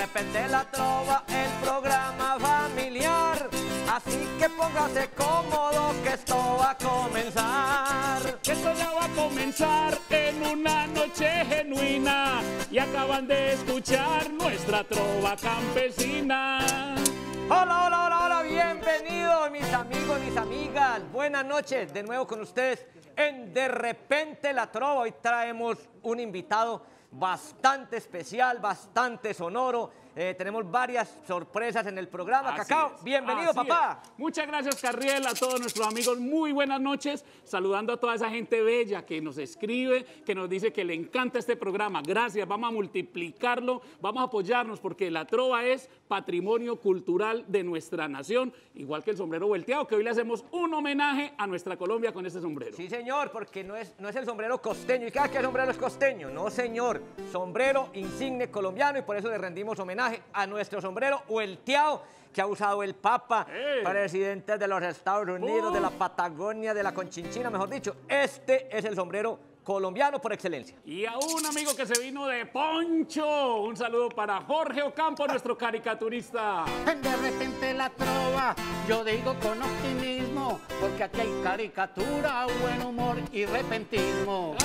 repente la trova, el programa familiar. Así que póngase cómodo que esto va a comenzar. Que esto ya va a comenzar en una noche genuina y acaban de escuchar nuestra trova campesina. Hola, hola, hola, hola, bienvenidos mis amigos, mis amigas. Buenas noches, de nuevo con ustedes en De Repente la Trova. Hoy traemos un invitado bastante especial, bastante sonoro. Tenemos varias sorpresas en el programa. Cacao, bienvenido, papá. Muchas gracias, Carriel, a todos nuestros amigos. Muy buenas noches. Saludando a toda esa gente bella que nos escribe, que nos dice que le encanta este programa. Gracias, vamos a multiplicarlo, vamos a apoyarnos porque la trova es patrimonio cultural de nuestra nación, igual que el sombrero volteado, que hoy le hacemos un homenaje a nuestra Colombia con este sombrero. Sí, señor, porque no es el sombrero costeño. ¿Y cada que el sombrero es costeño? No, señor. Sombrero insigne colombiano y por eso le rendimos homenaje a nuestro sombrero volteado que ha usado el Papa, presidente de los Estados Unidos, de la Patagonia, de la Conchinchina, mejor dicho. Este es el sombrero colombiano por excelencia. Y a un amigo que se vino de poncho, un saludo para Jorge Ocampo, nuestro caricaturista. De repente la trova, yo digo con optimismo, porque aquí hay caricatura, buen humor y repentismo.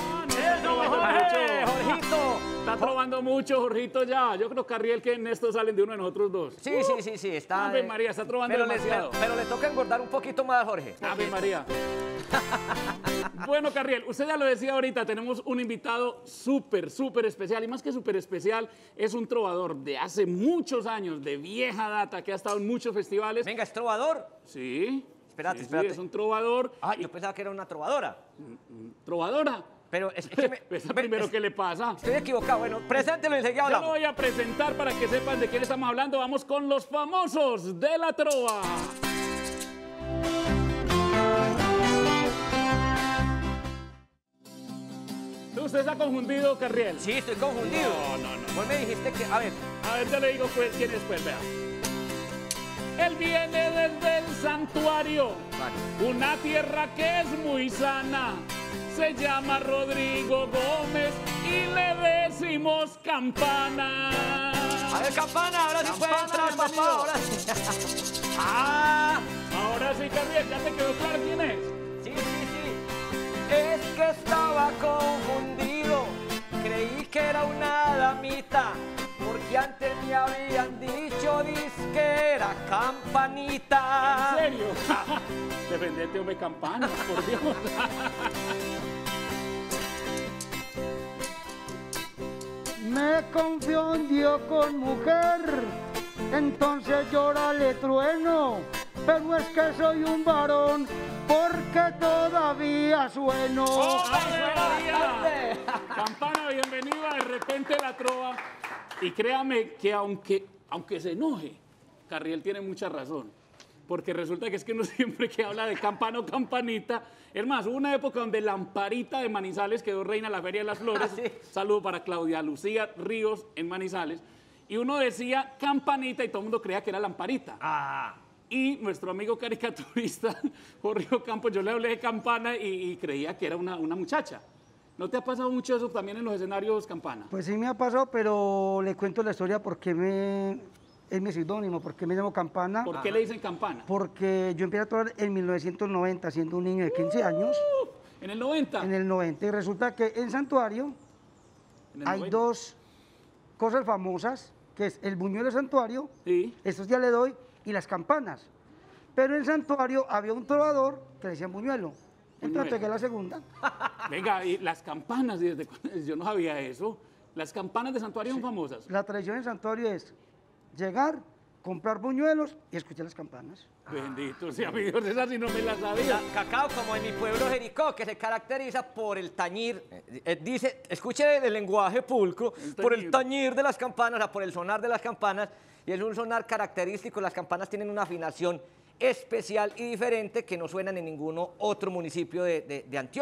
Jorgito. Está trovando mucho, Jorgito, ya. Yo creo, Carriel, que en esto salen de uno de nosotros dos. Sí, sí, está. Ave María, está trovando demasiado. Pero le toca engordar un poquito más, Jorge. Ave María. Bueno, Carriel, usted ya lo decía ahorita, tenemos un invitado súper especial, y más que súper especial, es un trovador de hace muchos años, de vieja data, que ha estado en muchos festivales. Venga, ¿es trovador? Sí. Espérate. Sí, es un trovador. Ah, yo pensaba que era una trovadora. ¿Trovadora? Pero es que primero, ¿qué le pasa? Estoy equivocado. Bueno, preséntelo y enseguida hablamos. Yo lo voy a presentar para que sepan de quién estamos hablando. Vamos con los famosos de la trova. ¿Usted está confundido, Carriel? Sí, estoy confundido. No. Vos me dijiste que... A ver, ya le digo quién es, pues, vea. Él viene desde el santuario, una tierra que es muy sana. Se llama Rodrigo Gómez y le decimos Campana. A ver, Campana, ahora sí puede entrar, papá. Ahora sí. Ahora sí, Carriel, ¿ya te quedó claro quién es? Sí. Es que estaba confundido. Creí que era una damita, porque antes me habían dicho que era Campanita. ¿En serio? Defendete, hombre, Campana, por Dios. Me confundió con mujer, entonces llorale trueno, pero es que soy un varón, porque todavía sueno. Campana, bienvenido a De Repente la Trova. Y créame que aunque se enoje, Carriel tiene mucha razón. Porque resulta que es que uno siempre que habla de campana o campanita, es más, hubo una época donde Lamparita de Manizales quedó reina de la Feria de las Flores. Sí. Saludo para Claudia Lucía Ríos en Manizales. Y uno decía campanita y todo el mundo creía que era Lamparita. Y nuestro amigo caricaturista, Jorge Ocampo, yo le hablé de Campana y creía que era una muchacha. ¿No te ha pasado mucho eso también en los escenarios, Campana? Pues sí me ha pasado, pero le cuento la historia porque es mi seudónimo, porque me llamo Campana. ¿Por qué le dicen Campana? Porque yo empecé a tocar en 1990, siendo un niño de 15 años. ¿En el 90? En el 90. Y resulta que en Santuario hay dos cosas famosas, que es el buñuelo de Santuario, sí, estos ya le doy, y las campanas. Pero en Santuario había un trovador que le decían buñuelo. Entonces pegué la segunda. Venga, y las campanas, yo no sabía eso. Las campanas de Santuario son famosas. La tradición en Santuario es llegar, comprar buñuelos y escuchar las campanas. Bendito sea mi Dios, esa sí no me la sabía. Cacao, como en mi pueblo Jericó, que se caracteriza por el tañir, dice, escuche el lenguaje pulcro, por el tañir de las campanas, o sea, por el sonar de las campanas, y es un sonar característico. Las campanas tienen una afinación especial y diferente que no suenan en ningún otro municipio de Antioquia.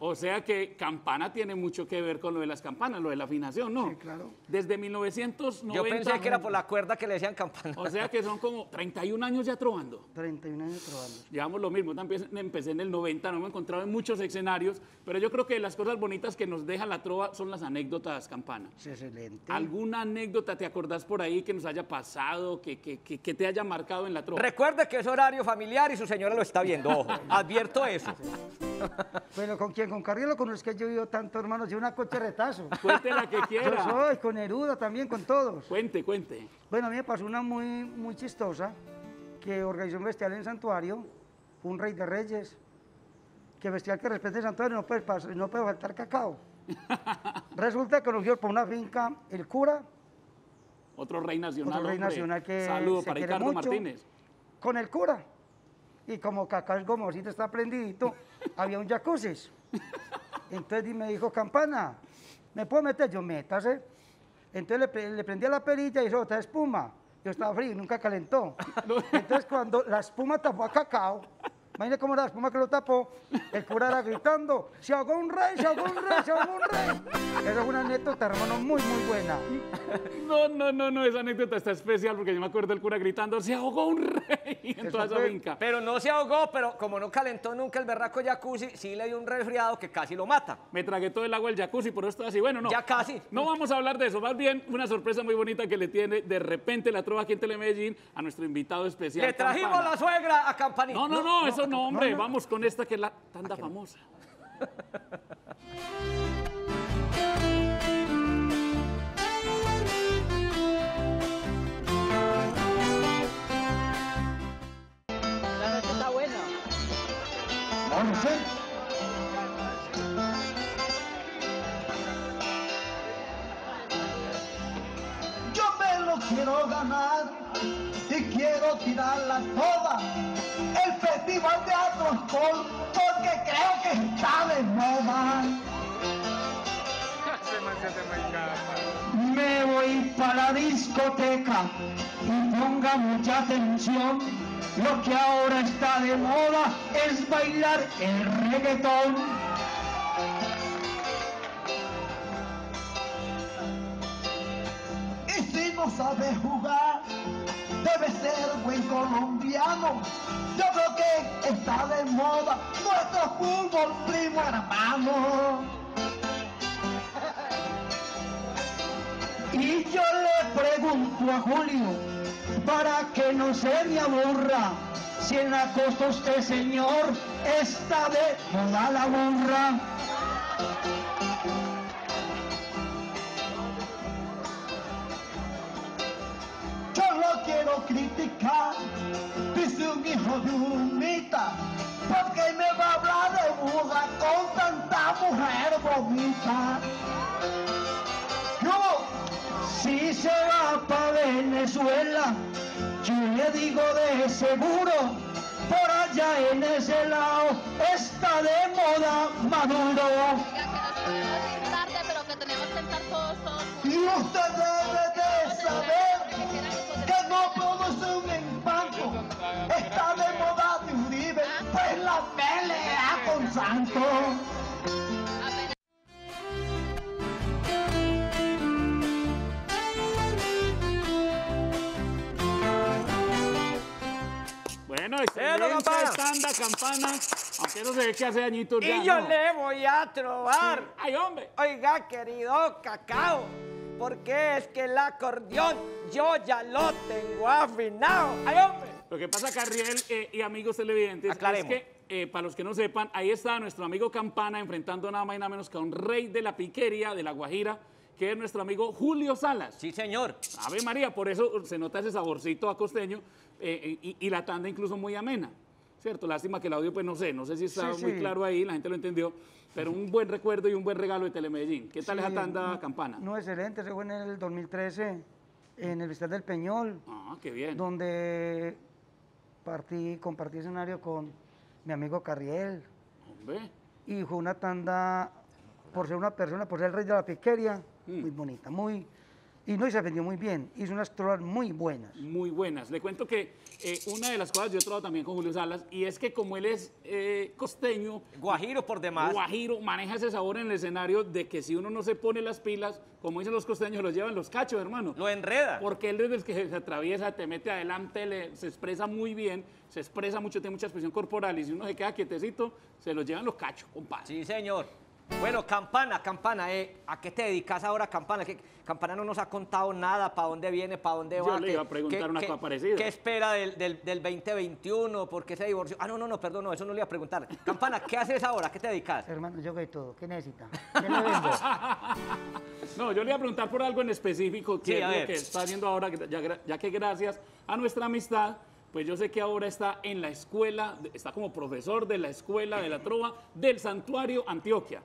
O sea que Campana tiene mucho que ver con lo de las campanas, lo de la afinación, ¿no? Sí, claro. Desde 1990. Yo pensé que era por la cuerda que le decían campana. O sea que son como 31 años ya trovando. 31 años trovando. Llevamos lo mismo, también empecé en el 90, no me he encontrado en muchos escenarios, pero yo creo que las cosas bonitas que nos deja la trova son las anécdotas, Campana. Sí, excelente. ¿Alguna anécdota te acordás por ahí que nos haya pasado, que te haya marcado en la trova? Recuerde que es horario familiar y su señora lo está viendo, ojo. Advierto eso. Bueno, ¿con quién? Con Carriel o con los que yo vivo tanto, hermanos, yo una coche retazo. Cuente la que Yo quiera. soy, con Neruda también, con todos. Cuente, cuente. Bueno, a mí me pasó una muy chistosa, que organizó un festival en Santuario, un rey de reyes, que festival que respete el Santuario no puede faltar cacao. Resulta que nos dio por una finca el cura, Otro rey nacional. otro rey hombre. nacional que Saludo se para quiere Ricardo mucho, Martínez. con el cura. Y como cacao el gomosito está prendidito, había un jacuzzi. Entonces me dijo, Campana, ¿me puedo meter? Yo, métase. Entonces le prendí a la perilla y hizo otra espuma. Yo estaba frío, nunca calentó. Entonces cuando la espuma tapó a cacao, imagínate cómo era la espuma que lo tapó, el cura era gritando, se ahogó un rey, se ahogó un rey, se ahogó un rey. Esa es una anécdota, hermano, muy buena. No, esa anécdota está especial porque yo me acuerdo del cura gritando, se ahogó un rey en Eso toda esa fue- finca. Pero no se ahogó, pero como no calentó nunca el berraco jacuzzi, sí le dio un resfriado que casi lo mata. Me tragué todo el agua del jacuzzi, por eso estoy así. Bueno, no. Ya casi. No vamos a hablar de eso, más bien una sorpresa muy bonita que le tiene de repente la trova aquí en Telemedellín a nuestro invitado especial. Le trajimos Campana. la suegra a Campanita. No, eso no, hombre. Vamos con esta que es la tanda famosa. La noche está buena. Yo me lo quiero ganar y quiero tirarla toda. El festival de Atroscol, porque creo que está de moda. Me voy para la discoteca y ponga mucha atención. Lo que ahora está de moda es bailar el reggaetón. Y si no sabe jugar, debe ser buen colombiano. Yo creo que está de moda nuestro fútbol primo hermano. Y yo le pregunto a Julio, para que no se me aburra, si en la costa usted, señor, está de moda la burra. Yo lo quiero criticar, dice un hijo de humita, porque me va a hablar de burra con tanta mujer bonita. No, si se va para Venezuela, yo le digo de seguro, por allá en ese lado está de moda Maduro. Oiga, que nos podemos ir tarde, pero que tenemos que estar todos juntos. Y usted debe de saber que no produce un empanto, está de moda de Uribe, pues la pelea con Santos. Apenas Bueno, Eso, excelente Campana. tanda, Campana. Aunque no se ve que hace añitos ya, Y yo ¿no? le voy a trobar. ¡Ay, hombre! Oiga, querido Cacao, porque es que el acordeón yo ya lo tengo afinado. ¡Ay, hombre! Lo que pasa, Carriel y amigos televidentes, Aclaremos. es que, para los que no sepan, ahí está nuestro amigo Campana enfrentando nada más y nada menos que a un rey de la piquería de La Guajira, que es nuestro amigo Julio Salas. Sí, señor. Ave María, por eso se nota ese saborcito a costeño y la tanda incluso muy amena, ¿cierto? Lástima que el audio, pues no sé si está Sí, muy sí. claro ahí, la gente lo entendió, pero un buen recuerdo y un buen regalo de Telemedellín. ¿Qué tal Sí, esa tanda, Campana? No, excelente, ese fue en el 2013, en el Festival del Peñol, Ah, qué bien. donde compartí escenario con mi amigo Carriel, Hombre, y fue una tanda, por ser una persona, por ser el rey de la piquería, muy bonita, muy Y no, y se vendió muy bien. Hizo unas trovas muy buenas. Muy buenas. Le cuento que una de las cosas, yo he trabajado también con Julio Salas, y es que como él es costeño, Guajiro por demás. guajiro, maneja ese sabor en el escenario de que si uno no se pone las pilas, como dicen los costeños, los llevan los cachos, hermano. Lo enreda. Porque él desde el que se atraviesa, te mete adelante, se expresa muy bien, se expresa mucho, tiene mucha expresión corporal, y si uno se queda quietecito, se los llevan los cachos, compadre. Sí, señor. Bueno, Campana, ¿a qué te dedicas ahora, Campana? Que Campana no nos ha contado nada, para dónde viene, para dónde va. Yo le iba a preguntar una cosa parecida. ¿Qué espera del 2021? ¿Por qué se divorció? Ah, no, perdón, no, eso no le iba a preguntar. Campana, ¿qué haces ahora? ¿A qué te dedicas? Hermano, yo de todo. ¿Qué necesita? ¿Qué le vendo? No, yo le iba a preguntar por algo en específico, que Sí, es a lo ver. que está haciendo ahora, ya que gracias a nuestra amistad, pues yo sé que ahora está en la escuela, está como profesor de la Escuela de la Trova del Santuario Antioquia.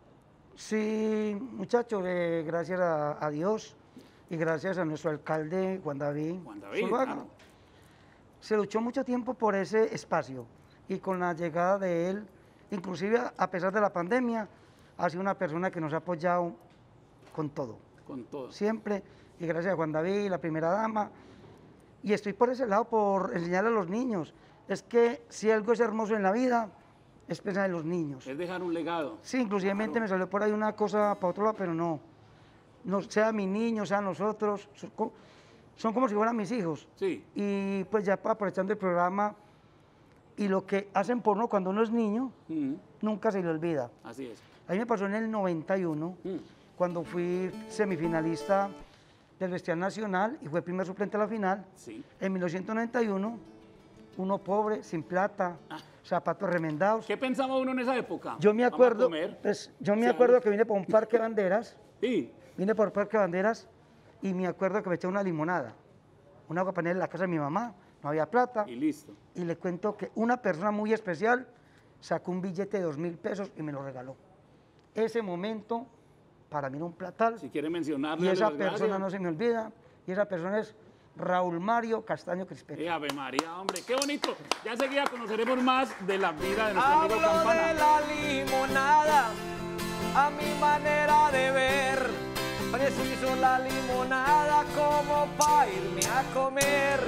Sí, muchachos, gracias a Dios y gracias a nuestro alcalde Juan David. Juan David, Zuluaga. claro. Se luchó mucho tiempo por ese espacio y con la llegada de él, inclusive a pesar de la pandemia, ha sido una persona que nos ha apoyado con todo, Con todo. siempre, y gracias a Juan David, la primera dama, y estoy por ese lado por enseñarle a los niños. Es que si algo es hermoso en la vida, es pensar en los niños. Es dejar un legado. Sí, inclusivemente me salió por ahí una cosa para otro lado, pero no. No sea mi niño, sea nosotros, son como si fueran mis hijos. Sí. Y pues ya aprovechando el programa y lo que hacen por uno cuando uno es niño, nunca se le olvida. Así es. A mí me pasó en el 91, cuando fui semifinalista del Festival Nacional y fue primer suplente a la final. Sí. En 1991, uno pobre, sin plata, zapatos remendados. ¿Qué pensaba uno en esa época? Yo me Vamos a acuerdo, comer. pues, yo me Sí, acuerdo que vine por un parque de banderas, Sí. vine por Parque de Banderas y me acuerdo que me eché una limonada, una agua panela en la casa de mi mamá, no había plata, Y listo. y le cuento que una persona muy especial sacó un billete de 2.000 pesos y me lo regaló. Ese momento, para mí era un platal, Si quiere mencionarle. y esa las persona gracias. no se me olvida, y esa persona es Raúl Mario Castaño Crispeta. Ave María, hombre, qué bonito. Ya enseguida conoceremos más de la vida de nuestro amigo Hablo Campana. de la limonada, a mi manera de ver. Preciso la limonada como para irme a comer.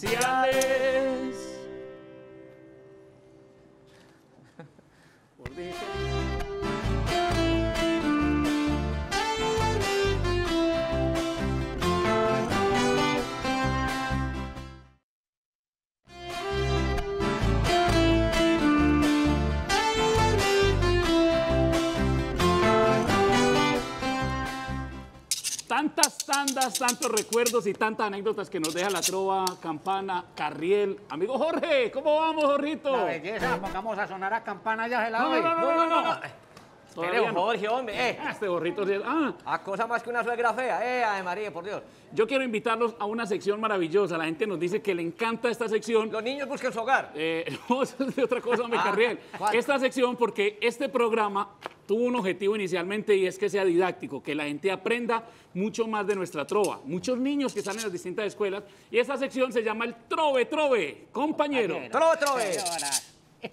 Ciales. Por dice. Tantas tandas, tantos recuerdos y tantas anécdotas que nos deja la trova, Campana, Carriel. Amigo Jorge, ¿cómo vamos, Jorrito? La belleza, pongamos a sonar a campana ya se la No, doy. no. Todavía Espere, no. Jorge, hombre, Este Jorrito sí es- a cosa más que una suegra fea, ay María, por Dios. yo quiero invitarlos a una sección maravillosa. La gente nos dice que le encanta esta sección. Los niños busquen su hogar. No, eso es de otra cosa, me Carriel. ¿cuál? Esta sección, porque este programa tuvo un objetivo inicialmente y es que sea didáctico, que la gente aprenda mucho más de nuestra trova. Muchos niños que están en las distintas escuelas. Y esta sección se llama el Trove Trove, compañero. Trove. Señoras.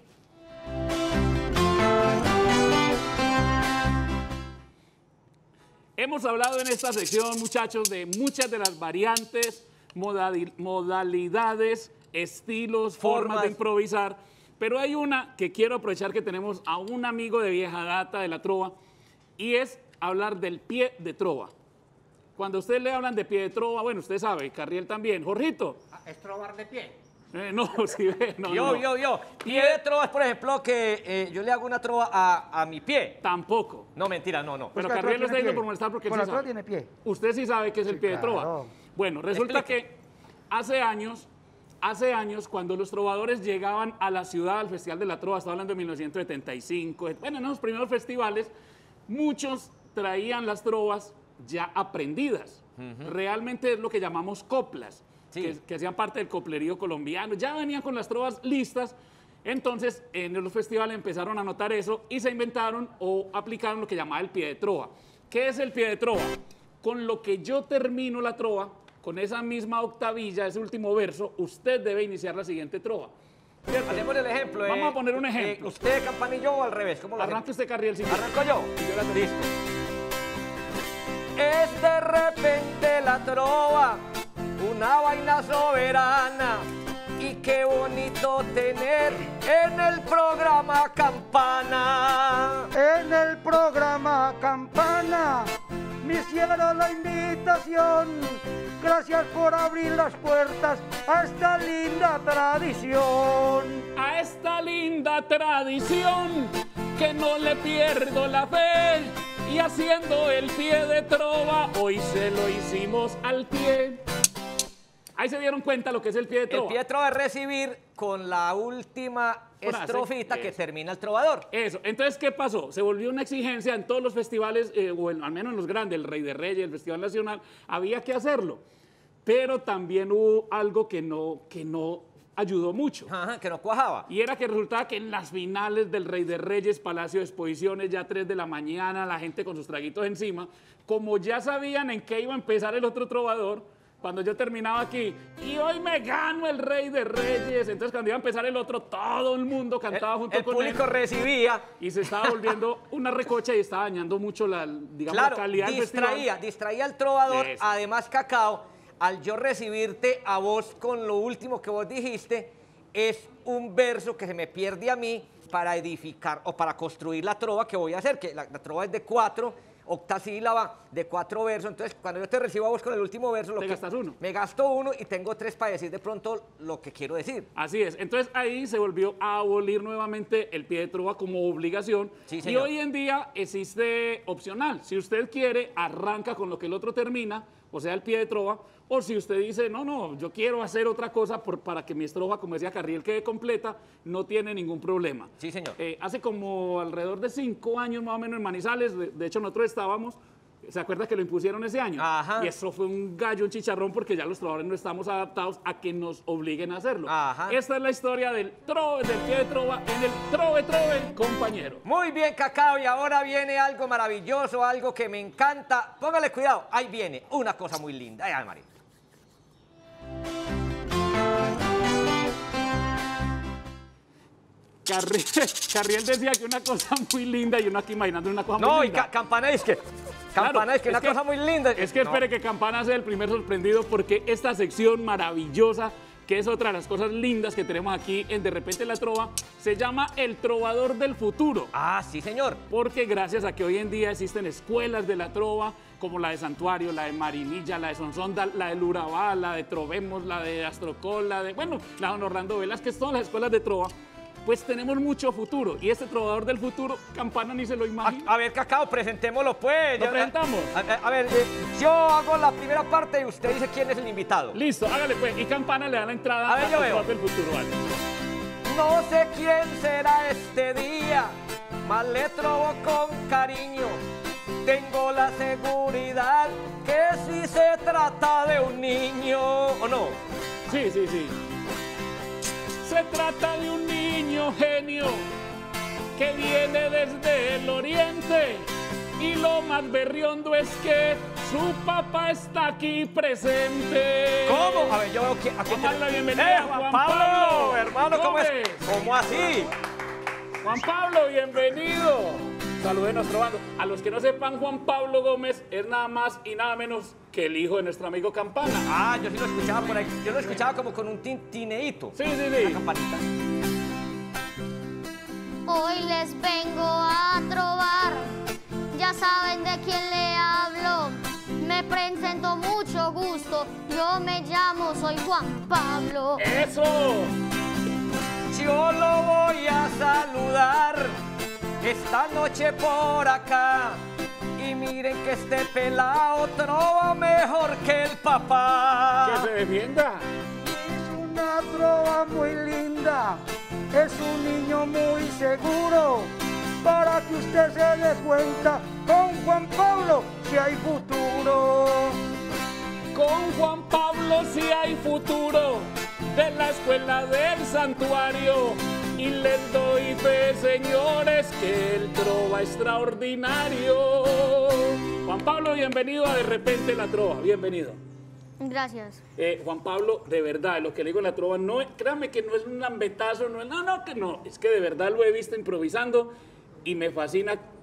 Hemos hablado en esta sección, muchachos, de muchas de las variantes, modalidades, estilos, formas de improvisar. Pero hay una que quiero aprovechar que tenemos a un amigo de vieja data de la trova y es hablar del pie de trova. Cuando ustedes le hablan de pie de trova, bueno, usted sabe, Carriel también. Jorgito, Es trobar de pie. no, si ve, no, Yo. no. Pie de trova es, por ejemplo, que yo le hago una trova a mi pie. Tampoco. No, mentira, no. Pero la trova Carriel lo está tiene diciendo pie. por molestar porque él Pues sí la trova sabe. tiene pie. Usted sí sabe qué es el pie de trova. claro. Bueno, resulta Explique. que hace años, cuando los trovadores llegaban a la ciudad, al Festival de la Trova, estaba hablando de 1975, bueno, en esos primeros festivales, muchos traían las trovas ya aprendidas. Realmente es lo que llamamos coplas, Sí. que hacían parte del coplerío colombiano. Ya venían con las trovas listas. Entonces, en los festivales empezaron a notar eso y se inventaron o aplicaron lo que llamaba el pie de trova. ¿Qué es el pie de trova? Con lo que yo termino la trova, con esa misma octavilla, ese último verso, usted debe iniciar la siguiente trova. ¿Cierto? Hacemos el ejemplo. Vamos a poner un ejemplo. ¿Usted, Campanillo, o al revés? ¿Cómo lo Arranque hacemos? usted, Carriel. Si ¿Arranco yo? yo la Listo. Es de repente la trova, una vaina soberana. Y qué bonito tener en el programa Campana. En el programa Campana me hicieron la invitación. Gracias por abrir las puertas a esta linda tradición. A esta linda tradición que no le pierdo la fe. Y haciendo el pie de trova, hoy se lo hicimos al pie. Ahí se dieron cuenta lo que es el pie de trova. El pie de trova es recibir con la última Frase, estrofita que eso. termina el trovador. Eso. Entonces, ¿qué pasó? Se volvió una exigencia en todos los festivales, o al menos en los grandes, el Rey de Reyes, el Festival Nacional, había que hacerlo. Pero también hubo algo que no ayudó mucho. Ajá, que no cuajaba. Y era que resultaba que en las finales del Rey de Reyes, Palacio de Exposiciones, ya 3 de la mañana, la gente con sus traguitos encima, como ya sabían en qué iba a empezar el otro trovador, cuando yo terminaba aquí, y hoy me gano el Rey de Reyes, entonces cuando iba a empezar el otro, todo el mundo cantaba junto El con público él. recibía. Y se estaba volviendo una recocha y estaba dañando mucho digamos, Claro, la calidad del festival. distraía al trovador. Eso. Además, Cacao, al yo recibirte a vos con lo último que vos dijiste, es un verso que se me pierde a mí para edificar o para construir la trova que voy a hacer, que la trova es de 4 octasílaba, de 4 versos. Entonces, cuando yo te recibo a vos con el último verso, Te gastas uno. me gasto uno y tengo 3 para decir de pronto lo que quiero decir. Así es. Entonces ahí se volvió a abolir nuevamente el pie de trova como obligación. Sí, y señor. hoy en día existe opcional. Si usted quiere, arranca con lo que el otro termina, o sea, el pie de trova. O si usted dice, no, yo quiero hacer otra cosa para que mi estrofa, como decía Carriel, quede completa, no tiene ningún problema. Sí, señor. Hace como alrededor de 5 años más o menos en Manizales, de hecho nosotros estábamos, ¿se acuerda que lo impusieron ese año? Ajá. Y eso fue un gallo, un chicharrón, porque ya los trovadores no estamos adaptados a que nos obliguen a hacerlo. Ajá. Esta es la historia del pie de trova en el Trove, compañero. Muy bien, Cacao, y ahora viene algo maravilloso, algo que me encanta. Póngale cuidado, ahí viene una cosa muy linda. Ay, María. Carriel decía que una cosa muy linda y uno aquí imaginando una cosa No, muy y linda. Campana es que... Claro, Campana es que una cosa muy linda. Es que No. espere que Campana sea el primer sorprendido porque esta sección maravillosa, que es otra de las cosas lindas que tenemos aquí en De Repente la Trova, se llama El Trovador del Futuro. Ah, sí, señor. Porque gracias a que hoy en día existen escuelas de la trova, como la de Santuario, la de Marinilla, la de Sonsonda, la de Urabá, la de Trovemos, la de Astrocol, la de don Orlando Velázquez, todas las escuelas de trova, pues tenemos mucho futuro. Y este trovador del futuro, Campana ni se lo imagina. A ver, Cacao, presentémoslo pues. ¿Lo presentamos? A ver, yo hago la primera parte y usted dice quién es el invitado. Listo, hágale pues. Y Campana le da la entrada A ver, yo al veo. trovador del futuro, vale. No sé quién será este día, mas le trovo con cariño. Tengo la seguridad que si se trata de un niño, ¿o no? Sí. Se trata de un niño genio que viene desde el oriente y lo más berriondo es que su papá está aquí presente. ¿Cómo? A ver, yo veo que... Vamos a darle la bienvenida a Juan Pablo, hermano, ¿cómo es? Gómez. ¿Cómo así? Juan Pablo, bienvenido. Saluden a nuestro bando. A los que no sepan, Juan Pablo Gómez es nada más y nada menos que el hijo de nuestro amigo Campana. Ah, yo sí lo escuchaba por ahí. Yo lo escuchaba como con un tineíto. Sí. Una campanita. Hoy les vengo a trovar, ya saben de quién le hablo. Me presento, mucho gusto, yo me llamo, soy Juan Pablo. ¡Eso! Yo lo voy a saludar esta noche por acá. Y miren que este pelado trova mejor que el papá. ¡Que se defienda! Es una trova muy linda, es un niño muy seguro. Para que usted se dé cuenta, con Juan Pablo si hay futuro. Con Juan Pablo sí hay futuro, de la escuela del Santuario. Y les doy fe, señores, que el trova extraordinario. Juan Pablo, bienvenido a De Repente la Trova, bienvenido. Gracias. Juan Pablo, de verdad, lo que le digo en la trova, no, créame que no es un ambetazo, no, que no, es que de verdad lo he visto improvisando y me fascina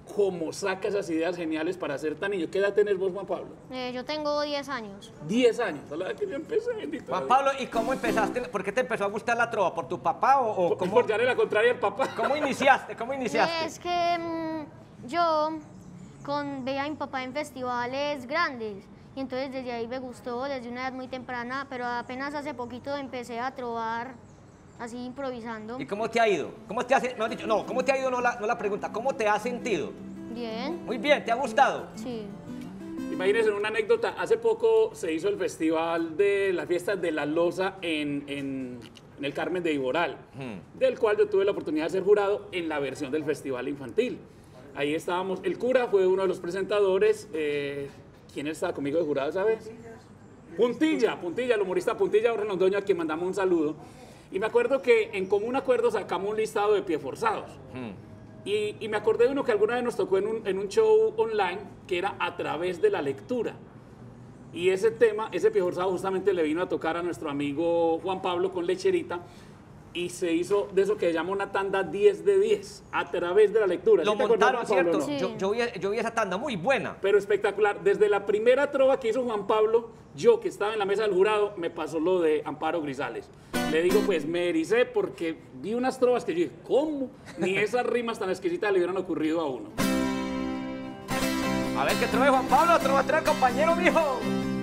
cómo saca esas ideas geniales para ser tan niño. ¿Qué edad tenés vos, Juan Pablo? Yo tengo 10 años. 10 años, a la edad que yo empecé. Juan Pablo, ¿y cómo empezaste? ¿Por qué te empezó a gustar la trova? ¿Por tu papá o cómo? Por darle la contraria al papá. ¿Cómo iniciaste? ¿Cómo iniciaste? Es que yo veía a mi papá en festivales grandes y entonces desde ahí me gustó, desde una edad muy temprana, pero apenas hace poquito empecé a trovar así improvisando. ¿Y cómo te ha ido? ¿Cómo te has dicho? No, ¿cómo te ha ido? No la pregunta. ¿Cómo te has sentido? Bien. Muy bien, ¿te ha gustado? Sí. Imagínense una anécdota, hace poco se hizo el festival de las fiestas de la Loza en el Carmen de Iboral, del cual yo tuve la oportunidad de ser jurado en la versión del festival infantil. Ahí estábamos, el cura fue uno de los presentadores. ¿Quién estaba conmigo de jurado, sabes? Puntilla, el humorista Puntilla Jorge Londoño, a quien mandamos un saludo. Y me acuerdo que en común acuerdo sacamos un listado de pie forzados. Y me acordé de uno que alguna vez nos tocó en un show online, que era a través de la lectura. Y ese tema, ese pie forzado, justamente le vino a tocar a nuestro amigo Juan Pablo con Lecherita. Y se hizo de eso que se llama una tanda 10 de 10, a través de la lectura. Lo ¿Sí te acuerdas, montaron, Juan Pablo, ¿cierto? no? Sí. Yo vi esa tanda, muy buena. Pero espectacular. Desde la primera trova que hizo Juan Pablo, yo que estaba en la mesa del jurado, me pasó lo de Amparo Grisales. Le digo, pues me ericé porque vi unas trovas que yo dije, ¿cómo? Ni esas rimas tan exquisitas le hubieran ocurrido a uno. A ver, ¿qué trove Juan Pablo? Trova el compañero, mijo.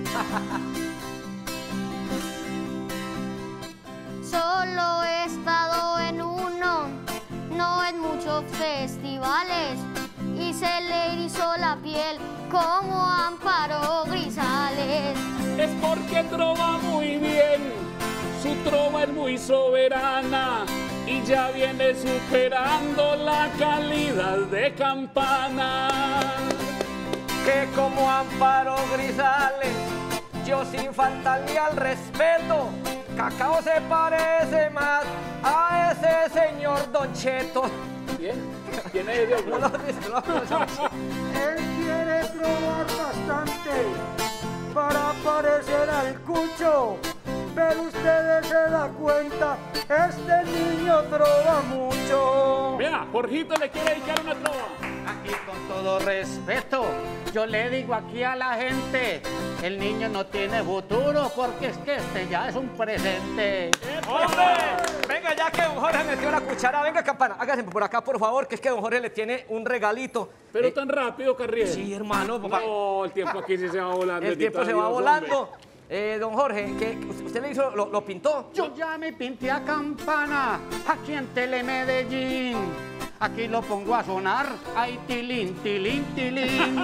Solo he estado en uno, no en muchos festivales, y se le erizó la piel como Amparo Grisales. Es porque trova muy bien, su trova es muy soberana y ya viene superando la calidad de Campana. Que como Amparo Grisales, yo sin faltarle al respeto, Cacao se parece más a ese señor Don Cheto. Bien, ¿quién es Dios? No lo dice, no lo dice. Él quiere probar bastante para parecer al Cucho, pero ustedes se dan cuenta, este niño trova mucho. Vea, Jorgito le quiere dedicar una trova. Aquí con todo respeto, yo le digo aquí a la gente, el niño no tiene futuro porque es que este ya es un presente. ¡Hombre! Venga, ya que don Jorge metió la cuchara, venga, Campana, hágase por acá, por favor, que es que don Jorge le tiene un regalito. Pero tan rápido, Carriel. Sí, hermano, papá. No, el tiempo aquí sí se va volando. El tiempo se va volando. Don Jorge, ¿qué, ¿usted le hizo, lo pintó? Yo ya me pinté a Campana, aquí en Telemedellín. Aquí lo pongo a sonar, ay, tilín, tilín, tilín.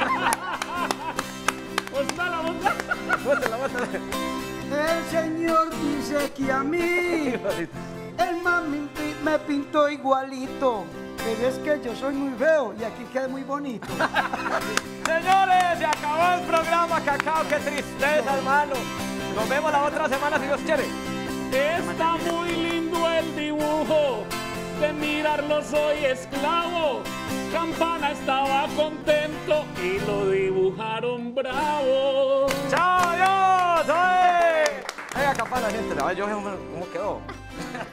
¡Ostala, ostala! Muéstrala, muéstrala. El señor dice que a mí el mami me pintó igualito, pero es que yo soy muy feo y aquí queda muy bonito. Señores, se acabó el programa, Cacao, qué tristeza, hermano. Nos vemos la otra semana, si Dios quiere. Está muy lindo el dibujo, de mirarlo soy esclavo. Campana estaba contento y lo dibujaron bravo. ¡Chao, Dios! ¡Oye! Venga, Campana, gente, a ver, yo, ¿cómo quedó?